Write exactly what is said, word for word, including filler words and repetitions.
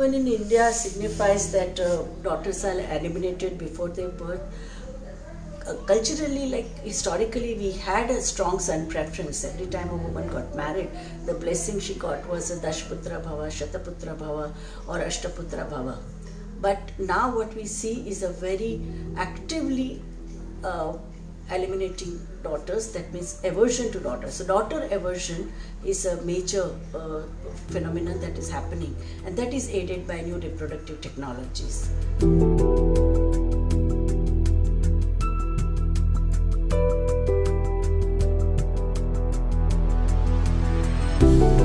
even in India signifies that uh, daughters are eliminated before their birth. Uh, culturally, like historically, we had a strong son preference. Every time a woman got married, the blessing she got was a Dashputra Bhava, Shataputra Bhava, or Ashtaputra Bhava. But now what we see is a very actively uh, eliminating daughters. That means aversion to daughters. So daughter aversion is a major uh, phenomenon that is happening, and that is aided by new reproductive technologies. Thank you.